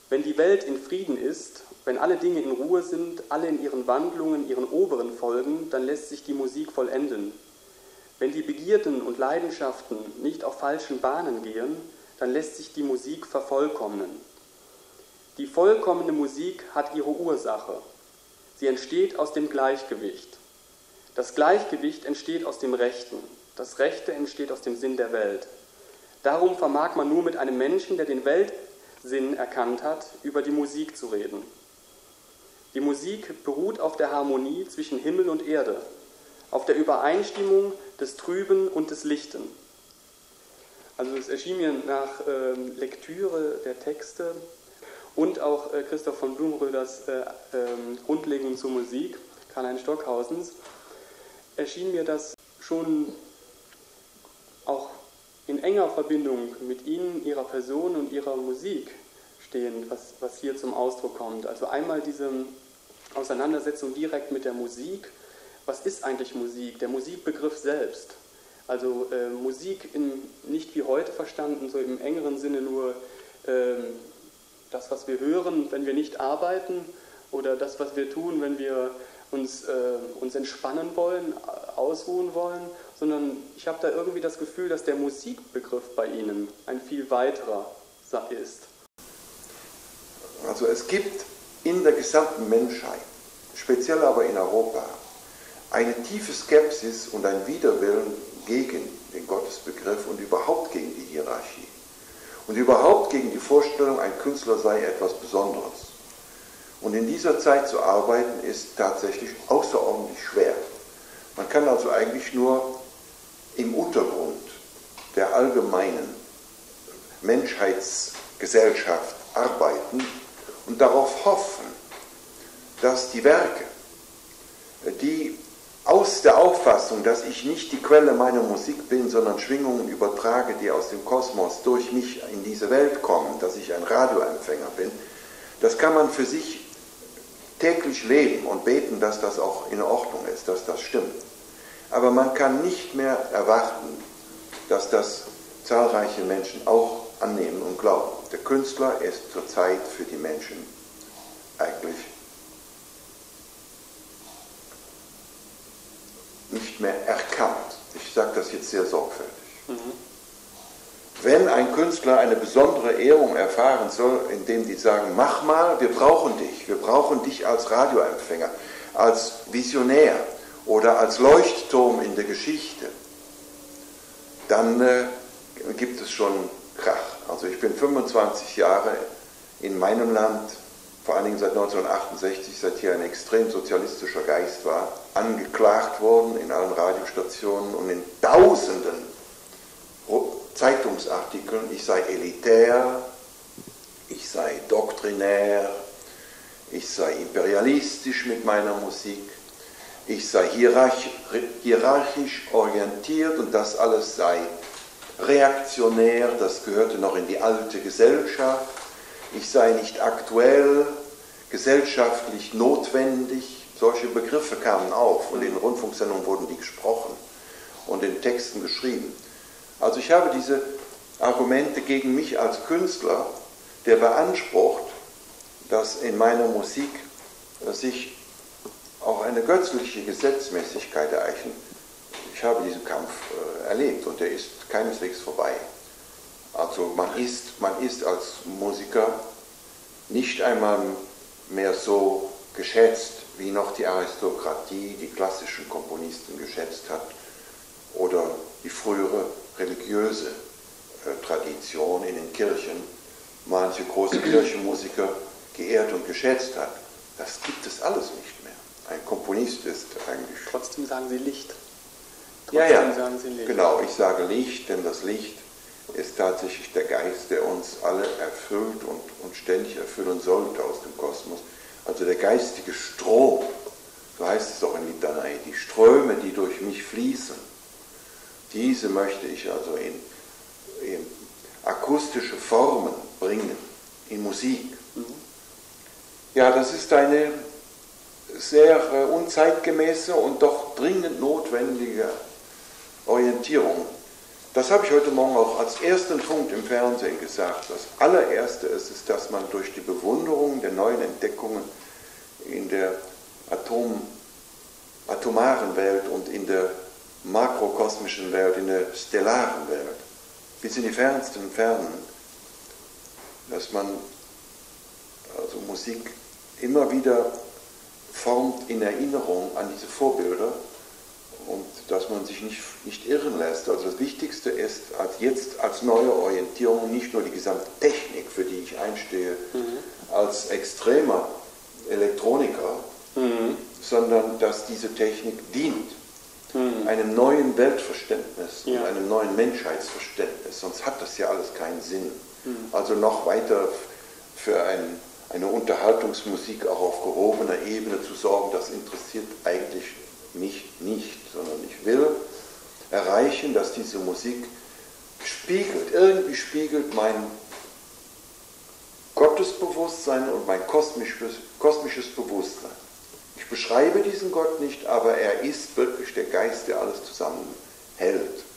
Wenn die Welt in Frieden ist, wenn alle Dinge in Ruhe sind, alle in ihren Wandlungen, ihren oberen folgen, dann lässt sich die Musik vollenden. Wenn die Begierden und Leidenschaften nicht auf falschen Bahnen gehen, dann lässt sich die Musik vervollkommnen. Die vollkommene Musik hat ihre Ursache. Sie entsteht aus dem Gleichgewicht. Das Gleichgewicht entsteht aus dem Rechten. Das Rechte entsteht aus dem Sinn der Welt. Darum vermag man nur mit einem Menschen, der den Weltsinn erkannt hat, über die Musik zu reden. Die Musik beruht auf der Harmonie zwischen Himmel und Erde, auf der Übereinstimmung des Trüben und des Lichten. Also es erschien mir nach Lektüre der Texte und auch Christoph von Blumenröders Grundlegungen zur Musik, Karl-Heinz Stockhausens, erschien mir das schon auch in enger Verbindung mit Ihnen, Ihrer Person und Ihrer Musik stehend, was hier zum Ausdruck kommt. Also einmal diese Auseinandersetzung direkt mit der Musik. Was ist eigentlich Musik? Der Musikbegriff selbst. Also Musik nicht wie heute verstanden, so im engeren Sinne nur das, was wir hören, wenn wir nicht arbeiten, oder das, was wir tun, wenn wir uns entspannen wollen, ausruhen wollen, sondern ich habe da irgendwie das Gefühl, dass der Musikbegriff bei Ihnen ein viel weiterer ist. Also es gibt in der gesamten Menschheit, speziell aber in Europa, eine tiefe Skepsis und ein Widerwillen gegen den Gottesbegriff und überhaupt gegen die Hierarchie. Und überhaupt gegen die Vorstellung, ein Künstler sei etwas Besonderes. Und in dieser Zeit zu arbeiten, ist tatsächlich außerordentlich schwer. Man kann also eigentlich nur im Untergrund der allgemeinen Menschheitsgesellschaft arbeiten und darauf hoffen, dass die Werke, die aus der Auffassung, dass ich nicht die Quelle meiner Musik bin, sondern Schwingungen übertrage, die aus dem Kosmos durch mich in diese Welt kommen, dass ich ein Radioempfänger bin, das kann man für sich täglich leben und beten, dass das auch in Ordnung ist, dass das stimmt. Aber man kann nicht mehr erwarten, dass das zahlreiche Menschen auch annehmen und glauben. Der Künstler ist zurzeit für die Menschen eigentlich nicht mehr erkannt. Ich sage das jetzt sehr sorgfältig. Wenn ein Künstler eine besondere Ehrung erfahren soll, indem die sagen, mach mal, wir brauchen dich als Radioempfänger, als Visionär oder als Leuchtturm in der Geschichte, dann gibt es schon Krach. Also ich bin 25 Jahre in meinem Land, vor allen Dingen seit 1968, seit hier ein extrem sozialistischer Geist war, angeklagt worden in allen Radiostationen und in tausenden Zeitungsartikeln, ich sei elitär, ich sei doktrinär, ich sei imperialistisch mit meiner Musik, ich sei hierarchisch orientiert und das alles sei reaktionär, das gehörte noch in die alte Gesellschaft, ich sei nicht aktuell, gesellschaftlich notwendig. Solche Begriffe kamen auf und in Rundfunksendungen wurden die gesprochen und in Texten geschrieben. Also ich habe diese Argumente gegen mich als Künstler, der beansprucht, dass in meiner Musik sich auch eine göttliche Gesetzmäßigkeit ereignet. Ich habe diesen Kampf erlebt und der ist keineswegs vorbei. Also man ist als Musiker nicht einmal mehr so geschätzt, wie noch die Aristokratie, die klassischen Komponisten geschätzt hat oder die frühere religiöse Tradition in den Kirchen manche große Kirchenmusiker geehrt und geschätzt hat. Das gibt es alles nicht mehr. Ein Komponist ist eigentlich... Trotzdem sagen Sie Licht. Sagen Sie Licht. Genau, ich sage Licht, denn das Licht ist tatsächlich der Geist, der uns alle erfüllt und ständig erfüllen sollte aus dem Kosmos. Also der geistige Strom, so heißt es auch in Litanei, die Ströme, die durch mich fließen, diese möchte ich also in akustische Formen bringen, in Musik. Ja, das ist eine sehr unzeitgemäße und doch dringend notwendige Orientierung. Das habe ich heute Morgen auch als ersten Punkt im Fernsehen gesagt. Das allererste ist es, dass man durch die Bewunderung der neuen Entdeckungen in der atomaren Welt und in der makrokosmischen Welt, in der stellaren Welt, bis in die fernsten Fernen, dass man also Musik immer wieder formt in Erinnerung an diese Vorbilder und dass man sich nicht irren lässt. Also das Wichtigste ist jetzt als neue Orientierung nicht nur die gesamte Technik, für die ich einstehe, als extremer Elektroniker, sondern dass diese Technik dient einem neuen Weltverständnis und einem neuen Menschheitsverständnis, sonst hat das ja alles keinen Sinn. Also noch weiter für eine Unterhaltungsmusik auch auf gehobener Ebene zu sorgen, das interessiert eigentlich mich nicht, sondern ich will erreichen, dass diese Musik irgendwie spiegelt mein Gottesbewusstsein und mein kosmisches Bewusstsein. Ich beschreibe diesen Gott nicht, aber er ist wirklich der Geist, der alles zusammenhält.